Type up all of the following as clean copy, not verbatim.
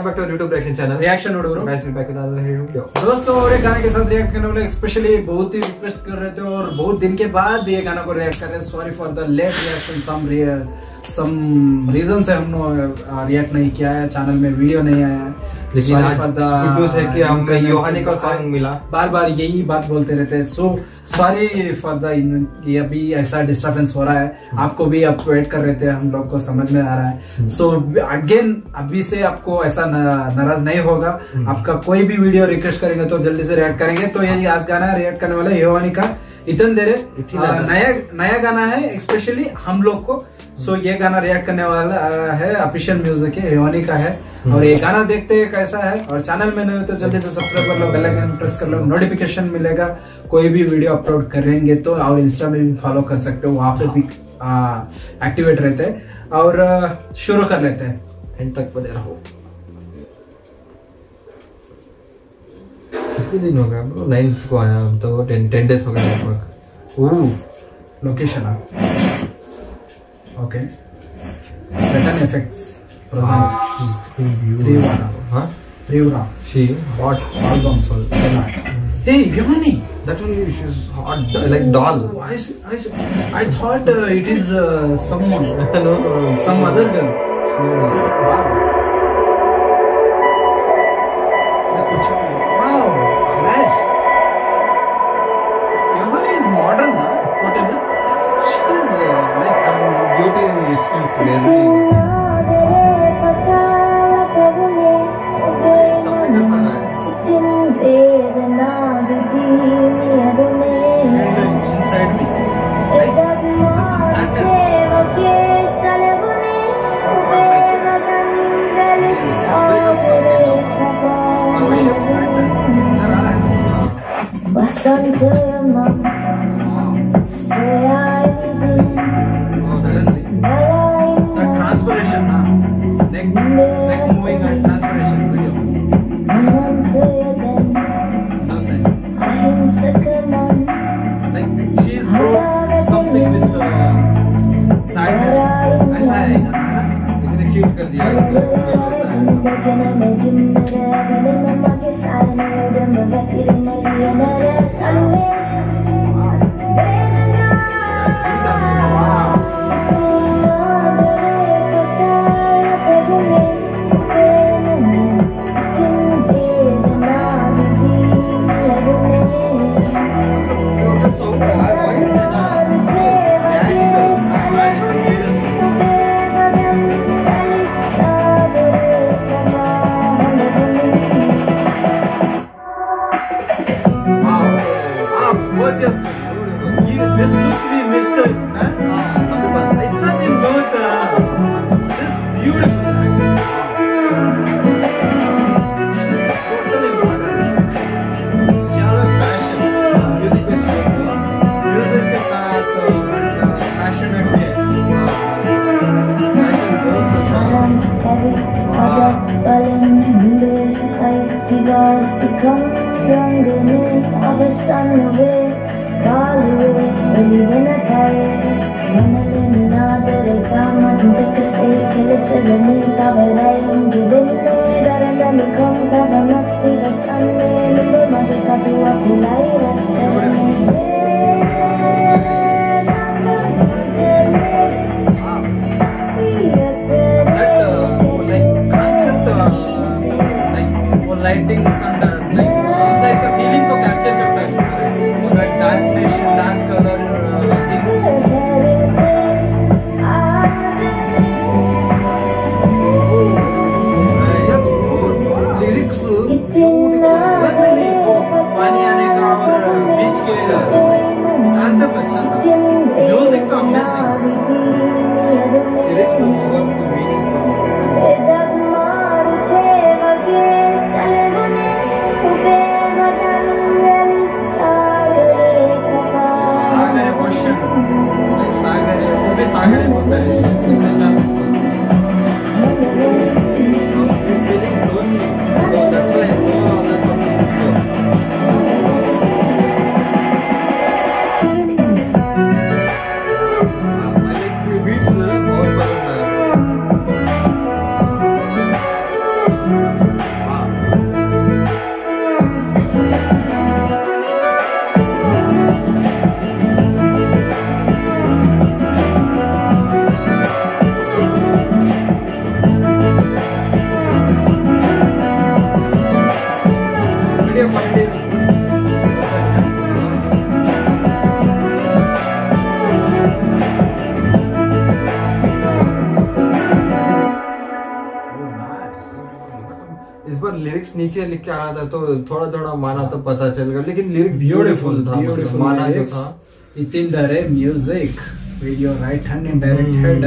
Welcome back to YouTube reaction channel reaction video. Guys मैं back with another video. दोस्तों और एक गाने के साथ रिएक्ट करने वाले स्पेशली बहुत ही रिक्वेस्ट कर रहे थे और बहुत दिन के बाद ये गाना को रिएक्ट कर रहे हैं। Sorry for the late reaction, some reason से हमने रिएक्ट नहीं किया है, चैनल में वीडियो नहीं आया है। लेकिन आज गुड न्यूज़ है कि हमको योहानी का सॉन्ग मिला। बार बार यही बात बोलते रहते हैं। सो सॉरी फॉर द ये अभी ऐसा डिस्टर्बेंस हो रहा है, आपको भी आप वेट कर रहे थे, हम लोग को समझ में आ रहा है। सो अगेन अभी से आपको ऐसा नाराज नहीं होगा। आपका कोई भी वीडियो रिक्वेस्ट करेंगे तो जल्दी से रिएक्ट करेंगे। तो ये आज गाना रिएक्ट करने वाला है योहानी का इतन देरे, नया गाना है स्पेशली हम लोग को। सो ये गाना रिएक्ट करने वाला है, ऑफिशियल म्यूजिक है, योहानी का है। और ये गाना देखते हैं कैसा है। और चैनल में नहीं हो तो जल्दी से सब्सक्राइब कर लो, बेल आइकन प्रेस कर लो, नोटिफिकेशन मिलेगा कोई भी वीडियो अपलोड करेंगे तो। और इंस्टा में भी फॉलो कर सकते हो, वहां पे भी एक्टिवेट रहते हैं। और शुरू कर लेते हैं, एंड तक बने रहो। कितने दिन हो गए ब्रो? 9th को आया, हम तो 10 डेज हो गए लगभग। Location okay, pattern effects Trivara. She hot album soul. Hey, Yohani, that one is hot like doll. I thought it is someone, No, some other girl. Wow, nice. Yohani is modern, na? Whatever. She is like beauty and skills very. Transpiration, neck moving and transpiration video. Like she is broke something with sadness. ऐसा है ना, किसी ने cute कर दिया ऐसा है। This look we missed it, इतना दिन बहुत this beautiful, totally modern, ज्यादा fashion, music के साथ fashion है, lightings and inside का feeling को capture करता है, वो that dark color things. lyrics beautiful. पानी आने का और बीच के लिरिक्स नीचे लिख के आ रहा था तो थोड़ा थोड़ा माना तो पता चल गया, लेकिन लिरिक्स ब्यूटीफुल था, ब्यूटीफुल माना जो था। इतिन दरे music video right hand and directed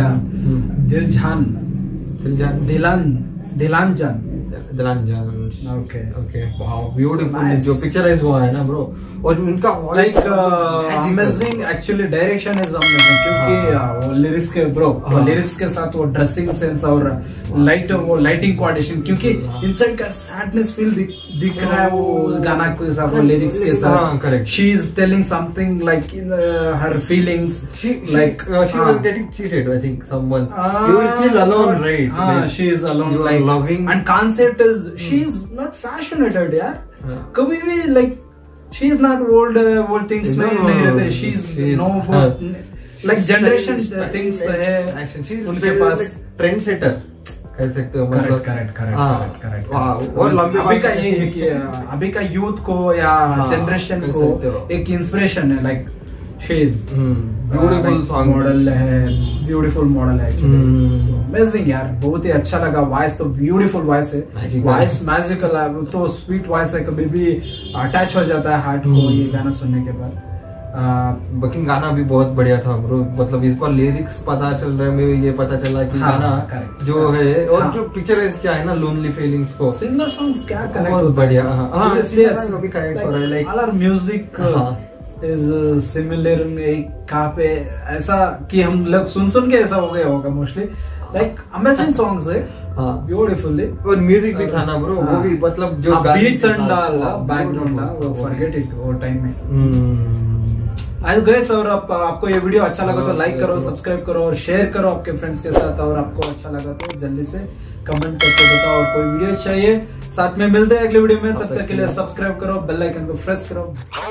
दिलांजन ओके ओके वाओ ब्यूटीफुल जो पिक्चराइज हुआ है ना ब्रो, और उनका like amazing actually direction is amazing, क्योंकि वो लिरिक्स के ब्रो लिरिक्स के साथ वो ड्रेसिंग सेंस और लाइट वो लाइटिंग कोऑर्डिनेशन, क्योंकि इनसाइड का सैडनेस फील दिख रहा है वो गाना के साथ वो लिरिक्स के साथ। Correct, she is telling something like in her feelings, like she was getting cheated, I think someone you will feel alone, right? she is alone, you like loving, and concept is she is not fashionated यार, कभी भी like she is not old things में नहीं रहते, she is no like generation things है उनके पास, trend setter कह सकते हो, मतलब करेक्ट। और अभी का यूथ को या जनरेशन को एक इंस्पिरेशन है, like she is beautiful song model है, ब्यूटीफुल मॉडल है अमेजिंग यार, बहुत ही अच्छा लगा। वॉइस तो ब्यूटीफुल वॉइस है, वॉइस मैजिकल है, तो स्वीट वॉइस है, कभी भी अटैच हो जाता है हार्ट को ये गाना सुनने के बाद। बाकी गाना भी बहुत बढ़िया था ब्रो, मतलब इस बार लिरिक्स पता चल रहा है, मुझे ये पता चला कि गाना जो है और जो पिक्चराइज क्या है ना लोनली फीलिंग्स को, सिंगल सॉन्ग्स क्या कनेक्ट बहुत बढ़िया। कभी कनेक्ट हो रहा है, like all music is similar, कहाँ पे ऐसा कि हम लोग सुन के ऐसा हो गया होगा मोस्टली, लाइक अमेजिंग सॉन्ग्स है ब्यूटीफुली, और म्यूजिक भी था ना ब्रो, वो भी मतलब जो बीट्स एंड बैकग्राउंड वो फॉरगेट इट वो टाइम में। आज गैस, और आपको ये वीडियो अच्छा लगा तो लाइक करो, सब्सक्राइब करो और शेयर करो आपके फ्रेंड्स के साथ, और आपको अच्छा लगा तो जल्दी से कमेंट करके बताओ, और कोई वीडियो चाहिए साथ में मिलते हैं अगले वीडियो में, तब तक के लिए सब्सक्राइब करो, बेल आइकन को प्रेस करो।